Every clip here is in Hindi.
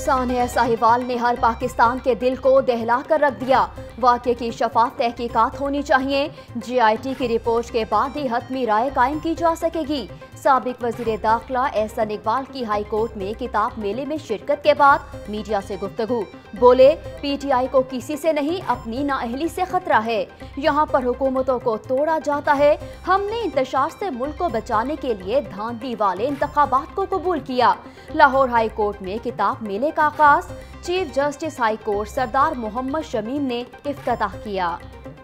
सानिया साहिवाल ने हर पाकिस्तान के दिल को दहला कर रख दिया। वाक़े की शफाफ तहकीकात होनी चाहिए। GIT की रिपोर्ट के बाद ही हतमी राय कायम की जा सकेगी। साबिक वज़ीर दाखिला एहसन इकबाल की हाई कोर्ट में किताब मेले में शिरकत के बाद मीडिया से गुफ्तगू। बोले, PTI को किसी से नहीं अपनी नाअहली से खतरा है। यहाँ पर हुकूमतों को तोड़ा जाता है। हमने इंतशार से मुल्क को बचाने के लिए धांधली वाले इंतखाबात को कबूल किया। लाहौर हाई कोर्ट में किताब मेले का आगाज। Chief justice high court Sardar Mohammad Shamim ने इफ्तिताह किया।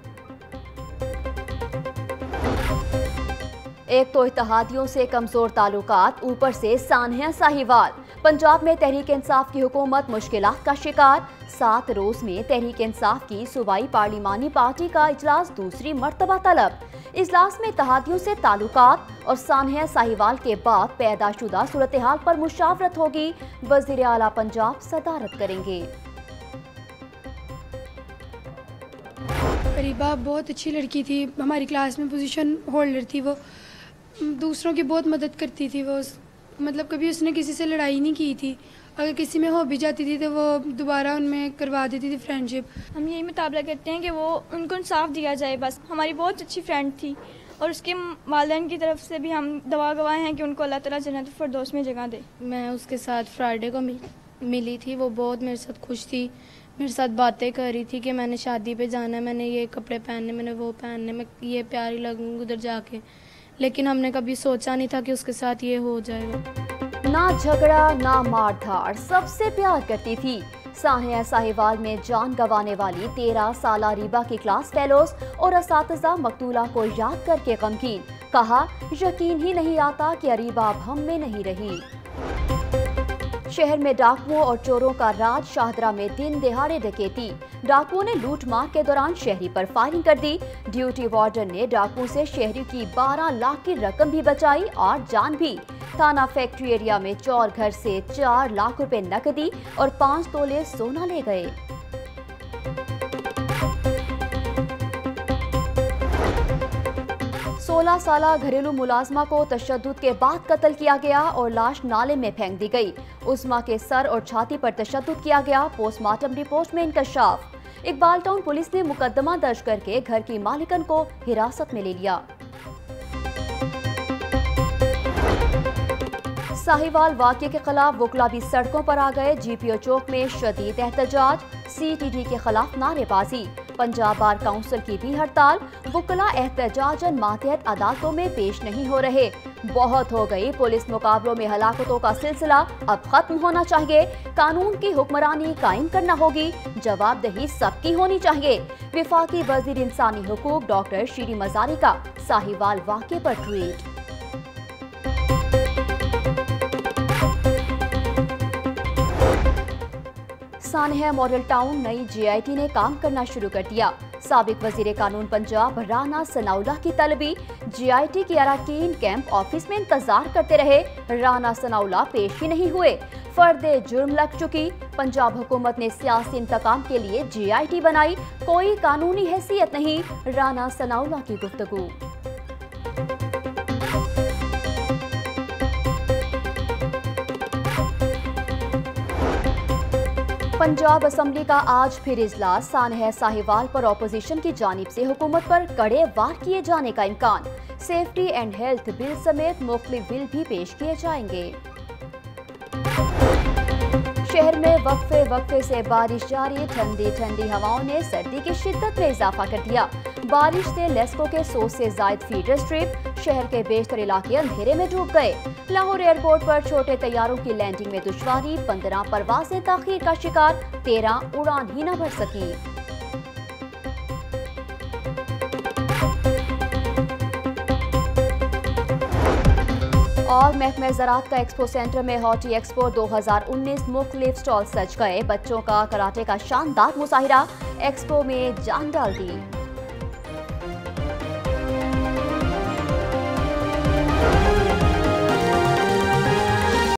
एक तो इत्तेहादियों से कमजोर ताल्लुकात, ऊपर से सानिया साहिवाल। पंजाब में तहरीक इंसाफ की हुकूमत मुश्किलात का शिकार। 7 रोज में तहरीक इंसाफ की सूबाई पार्लिमानी पार्टी का इजलास दूसरी मर्तबा तलब। इजलास में इत्तेहादियों से ताल्लुकात और सानिया साहिवाल के बाद पैदाशुदा सूरत हाल पर मुशावरत होगी। वज़ीर आला पंजाब सदारत करेंगे। करीबा बहुत अच्छी लड़की थी, हमारी क्लास में पोजीशन होल्डर थी। वो दूसरों की बहुत मदद करती थी। वो मतलब कभी उसने किसी से लड़ाई नहीं की थी। अगर किसी में हो भी जाती थी तो वो दोबारा उनमें करवा देती थी फ्रेंडशिप। हम यही मुताबला करते हैं कि वो उनको इंसाफ दिया जाए। बस हमारी बहुत अच्छी फ्रेंड थी और उसके वालिदैन की तरफ से भी हम दुआ गवाह हैं कि उनको अल्लाह ताला जन्नत फिरदौस में जगह दे। मैं उसके साथ फ्राइडे को मिली थी। वो बहुत मेरे साथ खुश थी, मेरे साथ बातें कर रही थी कि मैंने शादी पे जाना है, मैंने ये कपड़े पहनने, मैंने वो पहनने, मैं ये प्यारी लगूंगी उधर जाके। लेकिन हमने कभी सोचा नहीं था कि उसके साथ ये हो जाएगा। ना झगड़ा ना मार धाड़, सबसे प्यार करती थी। सानिया साहिवाल में जान गंवाने वाली 13 साला रीबा की क्लास फेलोज और असातिज़ा मकतूला को याद करके गमगीन। कहा, यकीन ही नहीं आता कि अरीबा अब हम में नहीं रही। शहर में डाकुओं और चोरों का राज। शाहदरा में दिन दिहाड़े डकैती। डाकुओं ने लूट मार के दौरान शहरी पर फायरिंग कर दी। ड्यूटी वार्डन ने डाकुओं से शहरी की 12 लाख की रकम भी बचाई और जान भी। थाना फैक्ट्री एरिया में चोर घर से 4 लाख रुपए नकदी और 5 तोले सोना ले गए। 16 साला घरेलू मुलाजमा को तशद्दुद के बाद कत्ल किया गया और लाश नाले में फेंक दी गई। उस्मा के सर और छाती पर तशद्दुद किया गया। पोस्टमार्टम रिपोर्ट में इंकशाफ। इकबाल टाउन पुलिस ने मुकदमा दर्ज करके घर की मालिकन को हिरासत में ले लिया। साहिवाल वाक़े के खिलाफ वकला भी सड़कों पर आ गए। GPO चौक में शदीद एहतजाज। CTD के खिलाफ नारेबाजी। पंजाब बार काउंसिल की भी हड़ताल। वकला एहतजाजन मातहत अदालतों में पेश नहीं हो रहे। बहुत हो गई पुलिस मुकाबलों में हलाकतों का सिलसिला, अब खत्म होना चाहिए। कानून की हुक्मरानी कायम करना होगी। जवाबदेही सबकी होनी चाहिए। विफाकी वजीर इंसानी हुकूक डॉक्टर शीरी मजारी का साहिवाल वाक़े पर ट्वीट। सानिया मॉडल टाउन नई GIT ने काम करना शुरू कर दिया। साबिक वजीर कानून पंजाब राना सनाउल्लाह की तलबी। GIT के अरकान कैंप ऑफिस में इंतजार करते रहे। राना सनाउल्लाह पेश ही नहीं हुए। फर्दे जुर्म लग चुकी। पंजाब हुकूमत ने सियासी इंतकाम के लिए GIT बनाई, कोई कानूनी हैसियत नहीं। राना सनाउल्लाह की गुफ्तगू। पंजाब असम्बली का आज फिर इजलास। सानिया साहिवाल पर अपोजिशन की जानिब से हुकूमत पर कड़े वार किए जाने का इम्कान। सेफ्टी एंड हेल्थ बिल समेत मुख्तलिफ बिल भी पेश किए जाएंगे। शहर में वक्फे से बारिश जारी। ठंडी ठंडी हवाओं ने सर्दी की शिद्दत में इजाफा कर दिया। बारिश से लेस्को के 100 से ज्यादा फीडर स्ट्रिप। शहर के बेशतर इलाके अंधेरे में डूब गए। लाहौर एयरपोर्ट पर छोटे तैयारों की लैंडिंग में दुश्वारी। 15 परवाजें ताखीर का शिकार। 13 उड़ान ही न भर सकी। और महकमे ज़राअत का एक्सपो सेंटर में हॉटी एक्सपो 2019 मुख्तलिफ स्टॉल सज गए। बच्चों का कराटे का शानदार मुजाहिरा एक्सपो में जान डाल दी।